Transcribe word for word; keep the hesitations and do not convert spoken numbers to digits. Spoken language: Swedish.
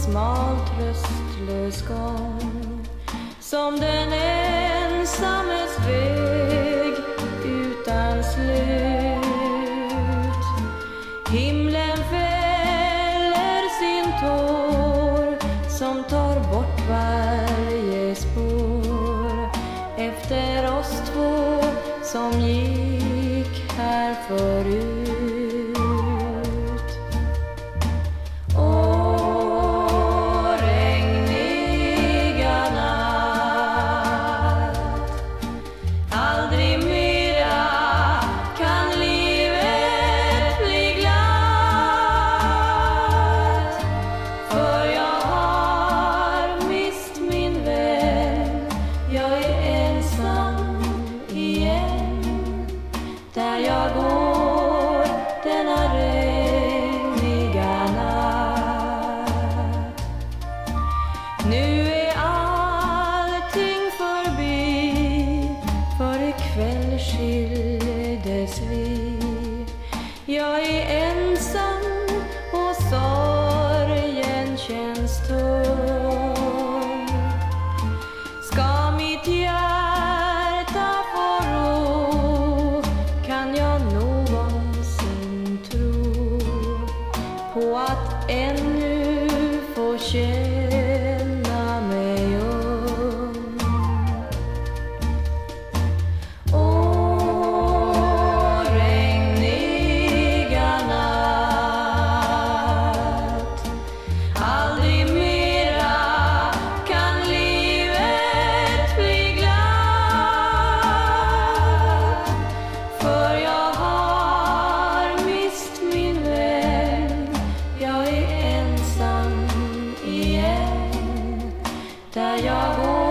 smal tröstlös gång, som den ensammes väg utan slut. Himlen fäller sin tår som tar bort varje spår efter oss två som gick här förut. Där jag går denna regniga natt. Nu är allting förbi, för ikväll skildes vi. Jag är ensam och sorgen känns tung. Ska mitt hjärta få ro, kan jag någonsin tro på att ännu få känna mig ung? Åh, regniga natt, aldrig mera kan livet bli glatt, för jag har mist min vän. Jag är ensam igen, där jag går